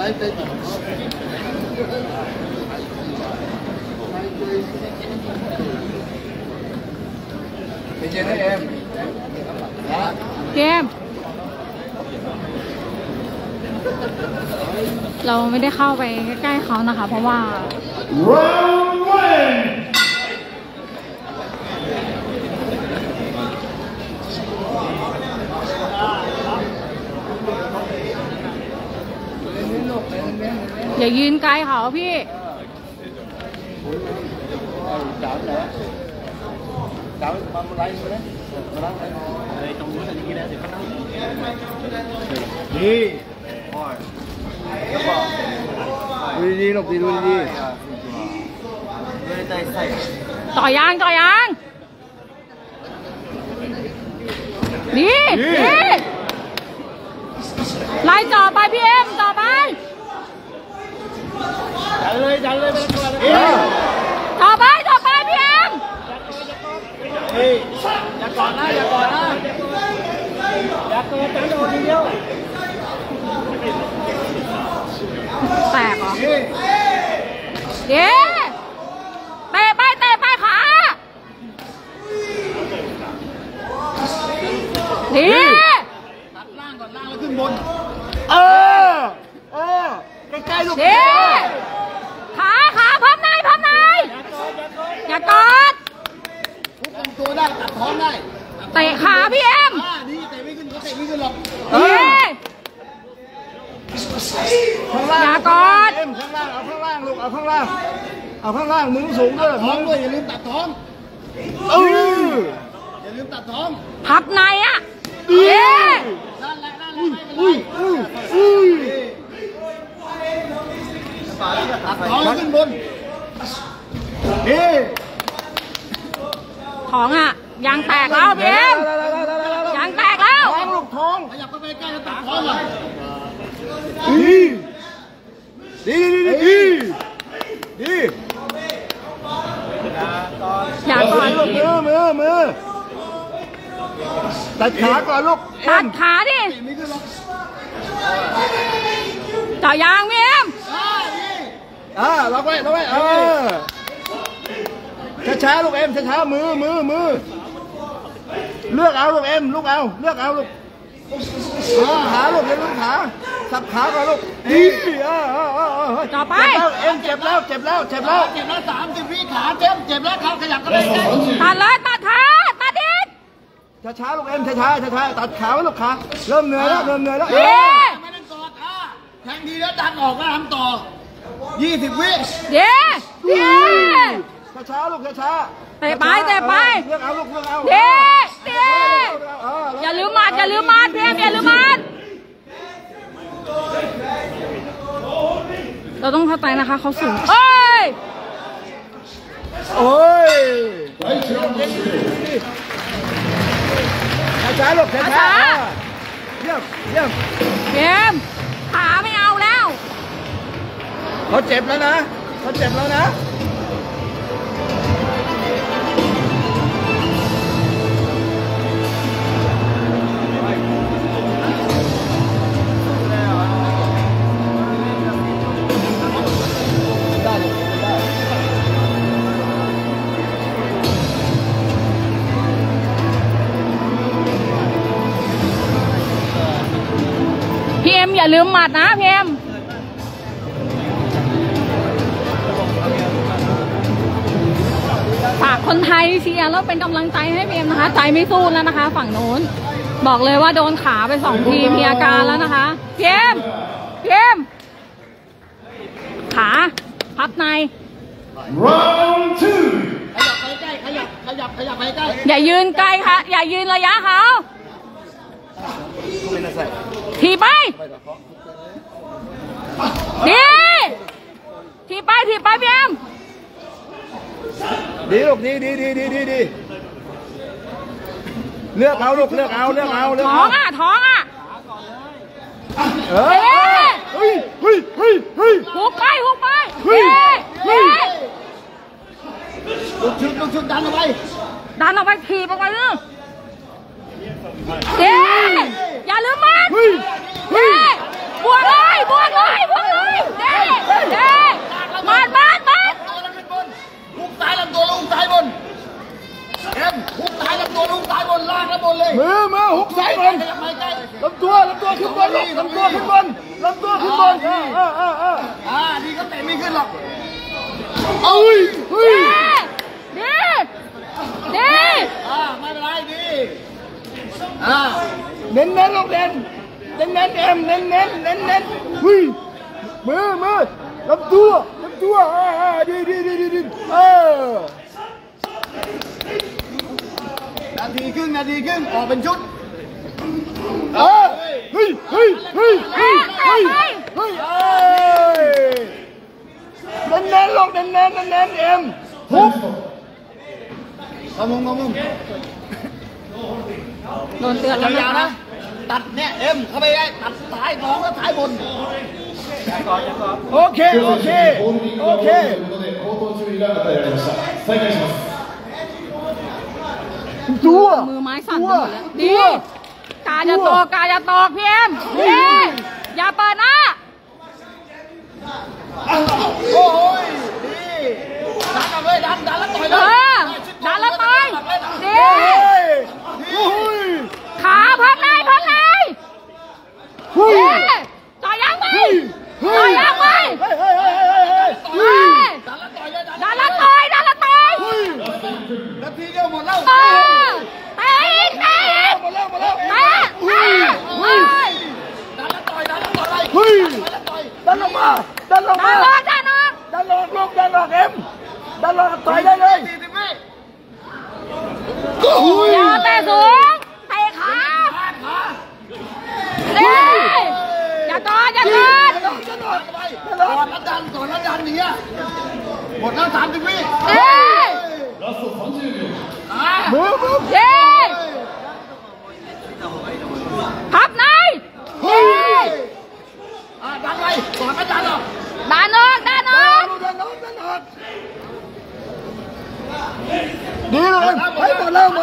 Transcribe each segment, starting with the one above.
เกมเราไม่ได้เข้าไปใกล้ๆเขานะคะเพราะว่าอย่ายืนไกลเขาพี่นี่ดูดีๆลูกดีดูดีต่อยางนี่ไล่จ่อไปพี่เอ็มจ่อไปจันเลยจ่อไปพี่เอ็มอย่าก่อนนะอย่าเกินจันโดนทีเดียวแตกเหรอเย้เตะไปขาดีตัดล่างก่อนล่างแล้วขึ้นบนใกล้ๆลูกขาพับในอย่ากอดทุบลำตัวได้ตัดท้องได้เตะขาพี่เอ็มนี่เตะไม่ขึ้นเขาเตะไม่ขึ้นหรอกอย่ากอดข้างล่างเอาข้างล่างลูกเอาข้างล่างมึงสูงด้วยท้องด้วยอย่าลืมตัดท้องอย่าลืมตัดท้องพับในอ่ะนั่นแหละตัดท้องขึ้นบนท้องอ่ะยางแตกแล้วพี่เอ็มยางแตกแล้วท้องลูกท้องขยับไปใกล้แล้วตัดท้องเลยดีอย่าก่อนมือตัดขาก่อนลูกตัดขาดิจ่อยางพี่เอ็มล็อกไว้ช้าลูกเอ็มช้ามือเลือกเอาลูกเอ็มลูกเอาเลือกเอาลูกขาลูกอย่าลืมขาสับขาก่อนลูกดีต่อไปเอ็มเจ็บแล้ว30 วิขาเจ็บแล้วเขาขยับกันเลยตัดเลยตัดขาตัดดิช้าลูกเอ็มช้าตัดขาไว้ลูกขาเริ่มเหนื่อยแล้วไม่ต้องกอดแทงทีแล้วดันออกแล้วทำต่อ20 วิช้าลูกช้าเตะไปเลือกเอาลูกอย่าลืมมัดพี่เอ็มอย่าลืมมัดเราต้องเข้าใจนะคะเขาสูงโอ้ยช้าลูกช้าเยี่ยมขาไม่เอาแล้วเขาเจ็บแล้วนะพี่เอ็มอย่าลืมหมัดนะพี่เอ็มฝากคนไทยเชียร์แล้วเป็นกำลังใจให้พี่เอ็มนะคะใจไม่สู้แล้วนะคะฝั่งโน้นบอกเลยว่าโดนขาไป2 ทีมีอาการแล้วนะคะพี่เอ็มขาพับในขยับไปใกล้อย่ายืนไกลค่ะอย่ายืนระยะเขาทีไปทีไปพี่เอ็มดีลูกดีเลือกเอาลูกเลือกเอาท้องอ่ะเฮ้ยหุบไปลูกชุดดันเอาไปถีบออกไปเลยอย่าลืมมันบวกเลยตัวขึ้นบนลำตัวขึ้นบนลำตัวขึ้นบนดีก็เตะไม่ขึ้นหรอกเฮ้ยดีไม่เป็นไรดีเน้นลูกเน้นเอ็มเน้นเฮ้ยมือลำตัวดีนาทีครึ่งออกเป็นชุดเฮ้ยเน้นลงเน้นเอ็มฮุบขมุมโดนเตือนแล้วนะตัดเนี่ยเอ็มเข้าไปได้ตัดท้ายท้องแล้วท้ายบนโอเคตัวมือไม้สั่นหมดแล้วดีกาจะตอกพี่เอ็มดีอย่าเปิดหน้าโอ้ยดีดันเลยดันแล้วต่อยเลยดันแล้วต่อยดีขาพักเลยต่อยยังไงดันแล้วต่อยนาทีเดียวหมดแล้วเตะหมดแล้วดันแล้วต่อยดันลงมาดันลงเอ็มดันลงต่อยได้เลยอย่าเตะสูงเตะขาอย่าก่อนก่อนแล้วดันอย่างเงี้ยหมดแล้ว30 วิมือพับในดันไปก่อนไม่ดันหรอกดันออกดีเลยหมดแล้ว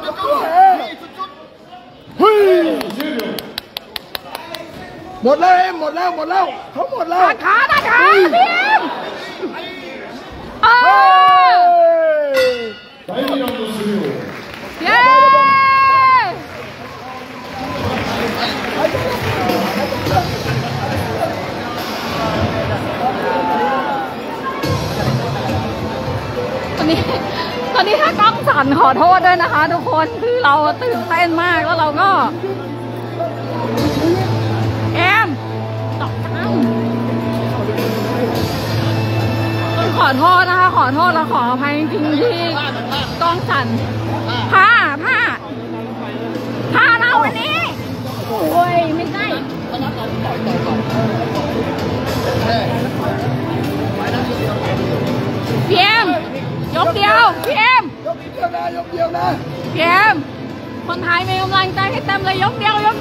หมดแล้วเขาหมดแล้วขาพี่เอ็มเย้ตอนนี้ถ้ากล้องสั่นขอโทษด้วยนะคะทุกคนคือเราตื่นเต้นมากแล้วเราก็เอ็มตกตั้งขอโทษนะคะขอโทษและขออภัยจริงๆที่กล้องสั่นผ้าเราวันนี้โอ้ยไม่ใช่พี่เอ็มยกเดียวพี่เอ็มยกเดียวนะพี่เอ็มคนไทยมีกำลังใจให้เต็มเลยยกเดียวเ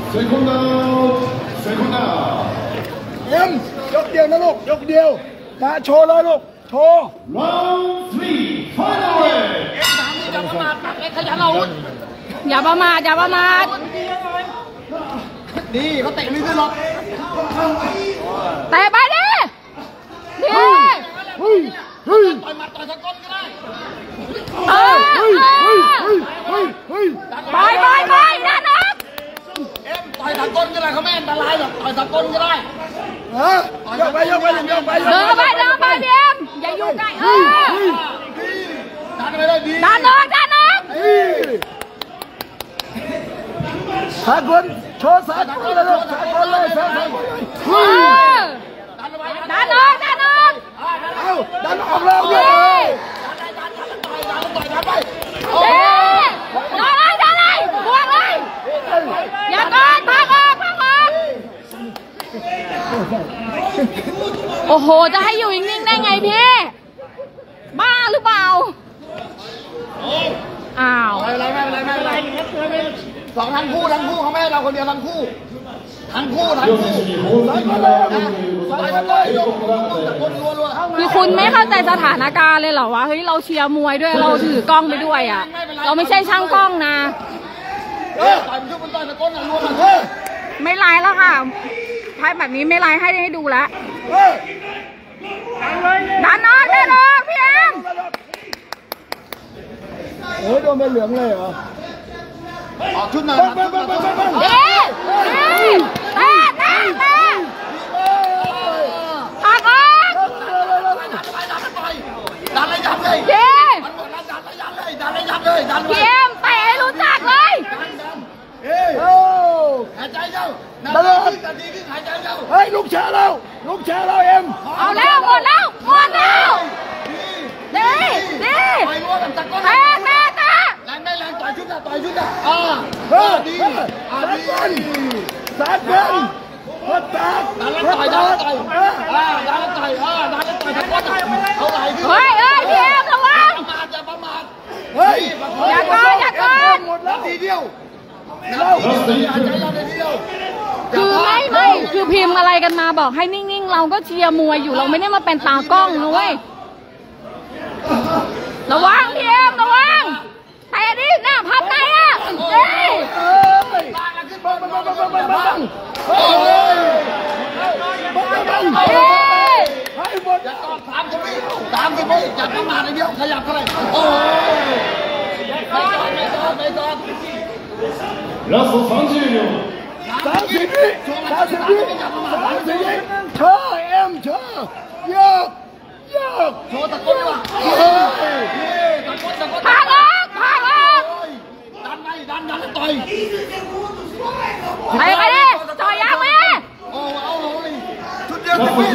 อ็มยกเดียวนะลูกยกเดียวมาโชว์เลยลูกโชว์ Round 3 Final Round อย่าประมาทขยันอาวุธอย่าประมาทดีเขาเตะไม่ขึ้นหรอกเตะไปดิต่อยหมัดต่อยสะก้นก็ได้ไปด้านนอกเอ็มต่อยสะก้นก็ได้เขาไม่อันตรายหรอกต่อยสะก้นก็ได้ยกไปเดินไปพี่เอ็มอย่าอยู่ใกล้ดันไปเลยดีด้านนอกสากลโชว์สากลเลยลูกสากลเลยด้านนอกดันออกแล้วดันเลยบวกเลยอย่าก่อนพักออกโอ้โหจะให้อยู่นิ่งๆได้ไงพี่บ้าหรือเปล่าอ้าวไม่เป็นไรสองทั้งคู่เขาไม่ให้เราคนเดียวทั้งคู่คือคุณไม่เข้าใจสถานการณ์เลยเหรอวะเฮ้ยเราเชียร์มวยด้วยเราถือกล้องไปด้วยอ่ะเราไม่ใช่ช่างกล้องนะไม่ไลฟ์แล้วค่ะท้ายแบบนี้ไม่ไลฟ์ให้ดูแล้วด้านนอกพี่เอ็มโดนใบเหลืองเลยเหรอออกชุดมาดีใจเจ้าตลอดนาทีที่หายใจเจ้าเฮ้ยลูกแชร์เราลูกแชร์เราเอ็มเอาแล้วหมดแล้วหมดแล้วดีดีไปรั้วกันตะก้อนแม่ตาแรงได้แรงต่อยชุดอ่ะต่อยชุดอ่ะดีสาดบอลพัดตาดันแล้วต่อยดันแล้วต่อยดันแล้วต่อยดันแล้วต่อยตะก้อนเอาไหลขึ้นเฮ้ยพี่เอ็มระวังอย่าประมาทเฮ้ยอย่าเกินหมดแล้วนาทีเดียวนาทีเดียวหายใจยาวนาทีเดียวคือไม่คือพิมพ์อะไรกันมาบอกให้นิ่งๆเราก็เชียร์มวยอยู่เราไม่ได้มาเป็นตากล้องนะเว้ยระวังพี่เอ็มระวังแต่ดิหน้าพับไหนอ่ะเฮ้ยบ้านขึ้นบ้านบ้านเฮ้ยให้หมดอย่าต่อ30 วิอย่าประมาทเดียวขยับเข้าไปโอ้ยไม่ต่อラスト30秒30วิเชอเอ็มเชอยกโชว์ตะโกนว่ะตะโกนพาออกดันไปดันต่อยไปดิต่อยาวไหมโอ้เอาเลยชุดเดียว10 วิ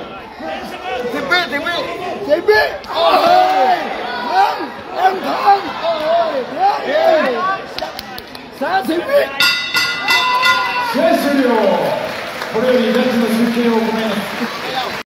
โอ้ยเอ็มทอง30วิ試合終了これよりジャッジの集計を行います